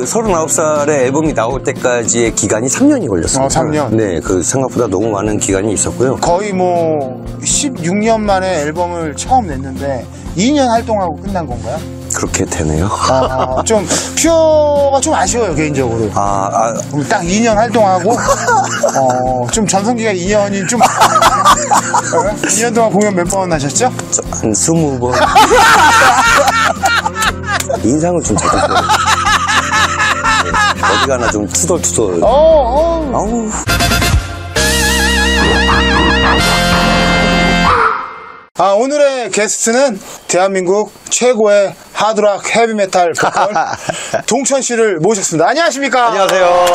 그 39살에 앨범이 나올 때까지의 기간이 3년이 걸렸어요. 3년? 네, 그 생각보다 너무 많은 기간이 있었고요. 거의 뭐 16년 만에 앨범을 처음 냈는데 2년 활동하고 끝난 건가요? 그렇게 되네요. 좀 퓨어가 좀 아쉬워요, 개인적으로. 딱 2년 활동하고 좀 전성기가 2년이 좀 2년 동안 공연 몇 번 하셨죠? 한 20번. 인상을 좀 잡았어요. 네, 어디 가나 좀 투덜투덜. 아우. 오늘의 게스트는 대한민국 최고의 하드락 헤비메탈 보컬 동천 씨를 모셨습니다. 안녕하십니까? 안녕하세요.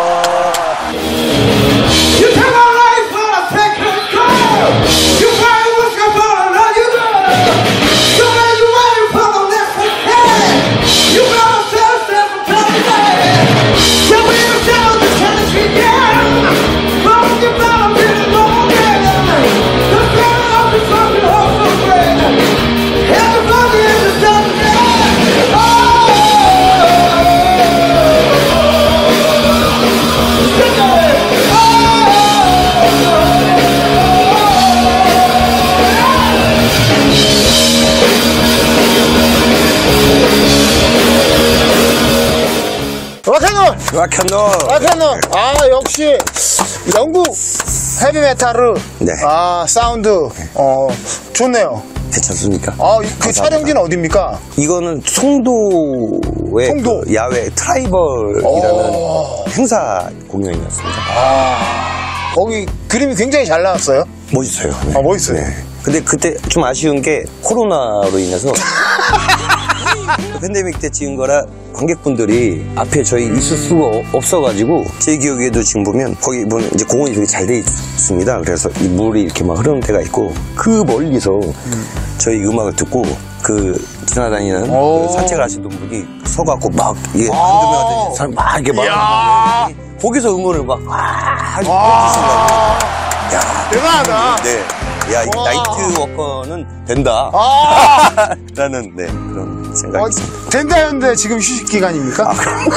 락앤롤. 역시 영국 헤비메탈을. 네. 사운드 좋네요. 괜찮습니까? 그 촬영지는 어디입니까? 이거는 송도의 송도? 그 야외 트라이벌이라는 행사 공연이었습니다. 거기 그림이 굉장히 잘 나왔어요. 멋있어요. 네. 멋있어요. 네. 근데 그때 좀 아쉬운 게 코로나로 인해서 팬데믹 때 찍은 거라 관객분들이 앞에 저희 있을 수가 없어가지고 제 기억에도 지금 보면 거기 보면 이제 공원이 되게 잘 돼 있습니다. 그래서 이 물이 이렇게 막 흐르는 데가 있고 그 멀리서 저희 음악을 듣고 그 지나다니는 그 산책을 하시던 분이 서갖고 막 이게 한두 명 하더니 사람 막 이렇게 막 거기서 응원을 막 해주신 거예요. 야, 대단하다. 네. 야, 이 나이트 워커는 된다. 라는, 네, 그런 생각이 있습니다. 된다 했는데 지금 휴식 기간입니까?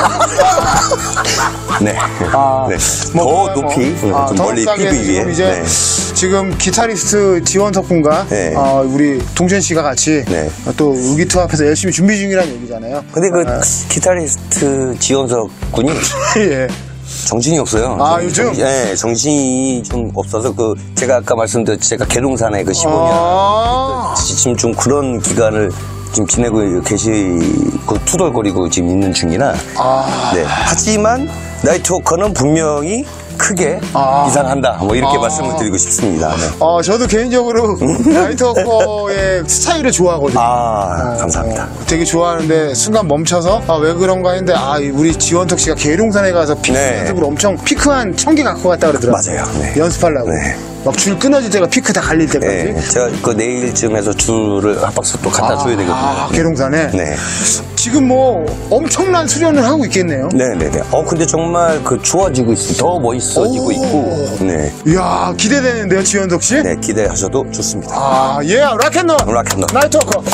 네. 네. 더 높이, 좀 멀리 TV 위에. 이제 지금 기타리스트 지원석 군과 우리 동천 씨가 같이 또 의기투합해서 열심히 준비 중이라는 얘기잖아요. 근데 그 기타리스트 지원석 군이 정신이 없어요. 요즘? 네, 정신이 좀 없어서 제가 아까 말씀드렸 제가 계룡산에 그 15년 지금 좀 그런 기간을 지금 지내고 계시고 투덜거리고 지금 있는 중이라. 네. 하지만 나이트워커는 분명히 크게 이상한다. 뭐 이렇게 말씀을 드리고 싶습니다. 네. 저도 개인적으로 나이트워커의 스타일을 좋아하거든요. 감사합니다. 되게 좋아하는데 순간 멈춰서 왜 그런가 했는데 우리 지원석 씨가 계룡산에 가서 피크 연습으로 엄청 피크한 청기 갖고 갔다 그러더라고요. 맞아요. 네. 연습하려고. 네. 막 줄 끊어질 때가 피크 다 갈릴 때까지. 네. 제가 그 내일쯤에서 줄을 한 박스 또 갖다 줘야 되거든요. 계룡산에. 네. 지금 뭐 엄청난 수련을 하고 있겠네요. 네네네. 근데 정말 좋아지고 있어요. 더 멋있어지고 있고. 네. 이야, 기대되는데요, 지원석 씨? 네, 기대하셔도 좋습니다. 락앤롤. 나이트워커.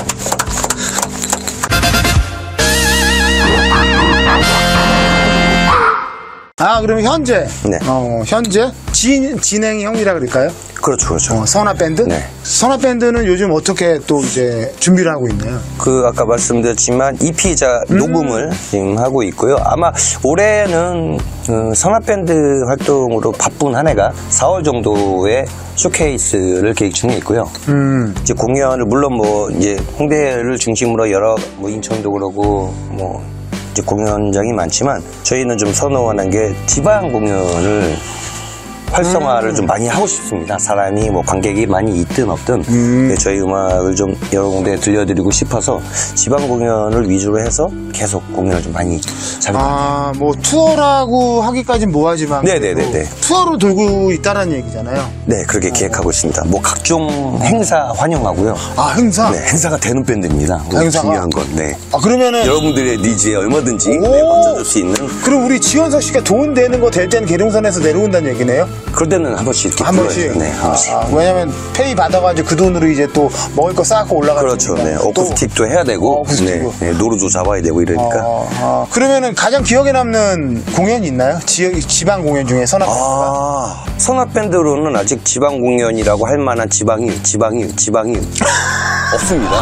그러면 현재. 네. 현재 진행이 형이라 그럴까요? 그렇죠. 선화밴드? 네. 선화밴드는 요즘 어떻게 또 이제 준비를 하고 있나요? 아까 말씀드렸지만 EP자 녹음을 지금 하고 있고요. 아마 올해는 선화밴드 활동으로 바쁜 한 해가 4월 정도에 쇼케이스를 계획 중에 있고요. 이제 공연을 물론 이제 홍대를 중심으로 여러 인천도 그러고 이제 공연장이 많지만 저희는 좀 선호하는 게 지방 공연을 활성화를 좀 많이 하고 싶습니다. 사람이 관객이 많이 있든 없든 저희 음악을 좀 여러 군데 들려드리고 싶어서 지방 공연을 위주로 해서 계속 공연을 좀 많이 잡니다. 투어라고 하기까진 뭐하지만 네네네. 투어로 돌고 있다는 얘기잖아요. 네, 그렇게 계획하고 있습니다. 각종 행사 환영하고요. 행사? 네, 행사가 되는 밴드입니다. 행사가? 중요한 건. 네. 그러면은 여러분들의 니즈에 얼마든지 얹어줄 수 있는. 그럼 우리 지원석 씨가 돈 되는 거 될 때는 계룡산에서 내려온다는 얘기네요? 그럴 때는 한 번씩 이렇게 한 번씩? 네, 한 번씩. 왜냐면 페이 받아가지고 그 돈으로 이제 또 먹을 거 쌓고 올라가니까. 그렇죠. 네. 어쿠스틱도 해야 되고, 네, 노루도 잡아야 되고 이러니까. 그러면은 가장 기억에 남는 공연이 있나요? 지방 공연 중에 선합 밴드가? 선합 밴드로는 아직 지방 공연이라고 할 만한 지방이 없습니다.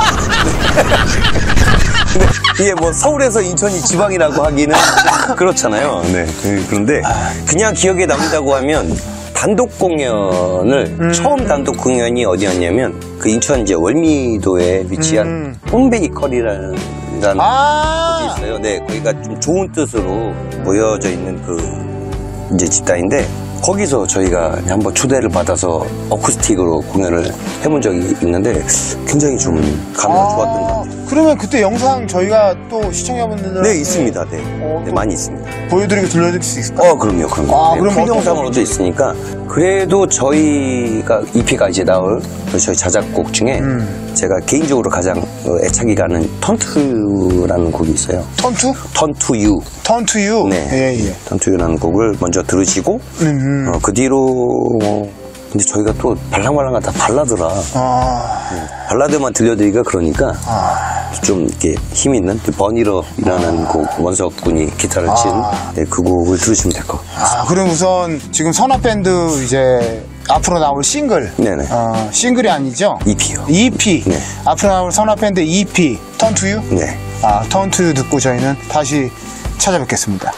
근데 이게 뭐 서울에서 인천이 지방이라고 하기는 그렇잖아요. 네. 그런데 그냥 기억에 남는다고 하면 단독 공연을 처음 단독 공연이 어디였냐면 그 인천 이제 월미도에 위치한 홈베이커리라는 곳이 있어요. 네, 거기가 좀 좋은 뜻으로 모여져 있는 그 이제 집단인데 거기서 저희가 한번 초대를 받아서 어쿠스틱으로 공연을 해본 적이 있는데 굉장히 좀 감회가 좋았던 것 같아요. 그러면 그때 영상 저희가 또 시청자분들 네, 있습니다. 네. 네, 많이 있습니다. 보여드리고 들려드릴 수 있을까요? 그럼요. 네, 그럼 풀영상으로도 있으니까 그래도 저희가 EP가 이제 나올 저희 자작곡 중에 제가 개인적으로 가장 애착이 가는 턴투라는 곡이 있어요. 턴투? 턴투유. 턴투유? 네. 예. 턴투유라는 곡을 먼저 들으시고 그 뒤로 근데 저희가 또 발랑발랑한 다 발라드라 발라드만 들려드리기가 그러니까 좀 이렇게 힘 있는 버니러이라는 곡 원석 군이 기타를 친 그 곡을 들으시면 될 것 같습니다. 그럼 우선 지금 선합밴드 이제 앞으로 나올 싱글 네네. 싱글이 아니죠? EP요. EP. 네. 앞으로 나올 선합밴드 EP 턴투유? 네. 턴투유 듣고 저희는 다시 찾아뵙겠습니다.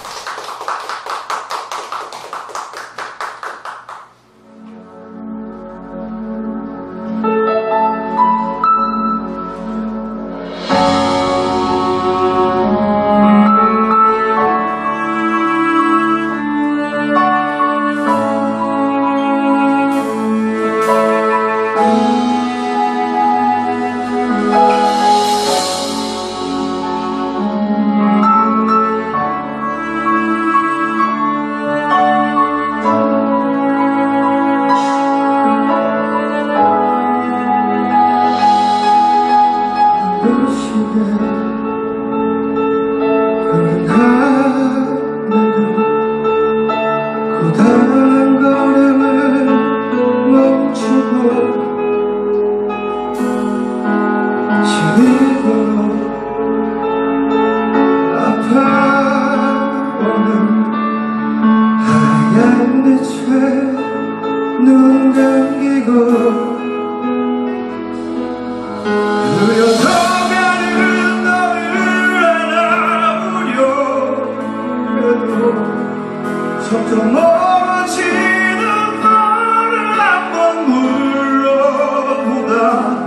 눈 감기고 그려져가는 너를 안아보려 해도 점점 멀어지는 너를 한번 물러보다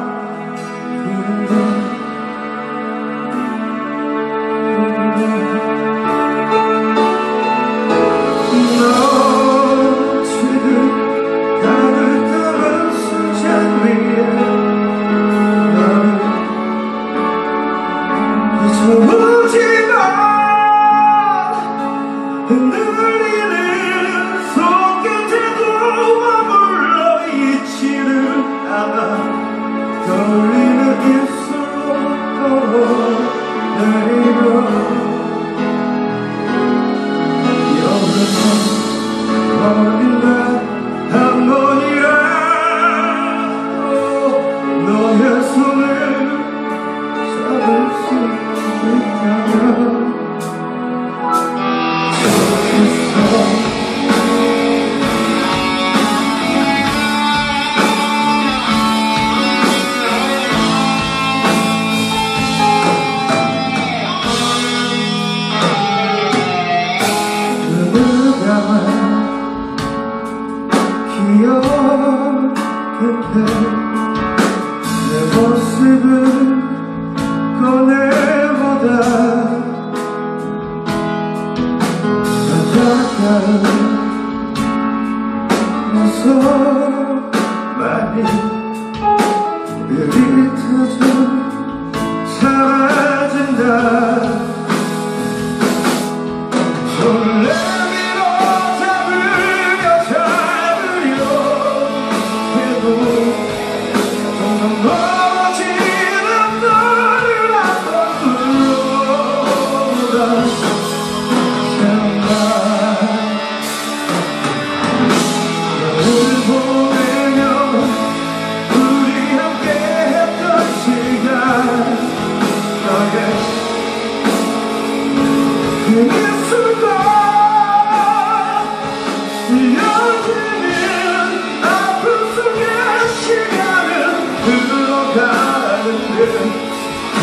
내 모습은 꺼내보다 가져가 어서 많이 흐릿해져 사라진다 손을 내밀어 잡으려 점점 멀어지는 너를 한번 불러보다 정말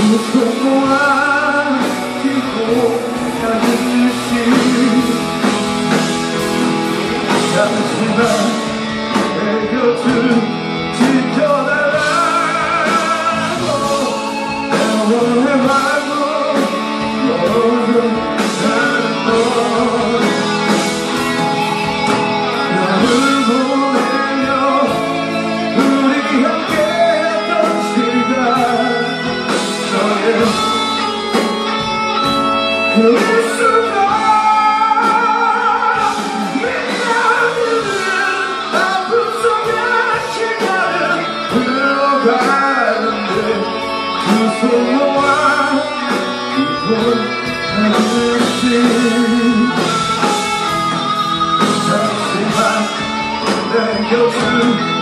무서워 기고 가는 듯이 잠시만 내 곁을 지켜달라고 애원해봐도 멀어져 가는 것 나를 보내며 우리 함께했던 시간 너의 그 순간 무서워와 기뻐하듯이 잠시만 내 곁을